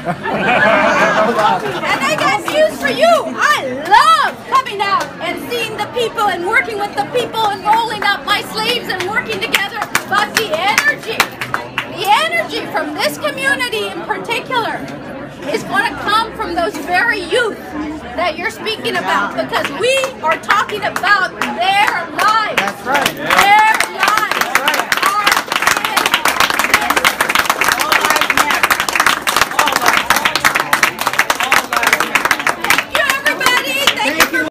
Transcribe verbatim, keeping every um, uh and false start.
And I got news for you. I love coming out and seeing the people and working with the people and rolling up my sleeves and working together. But the energy, the energy from this community in particular is going to come from those very youth that you're speaking about, because we are talking about their lives. That's right.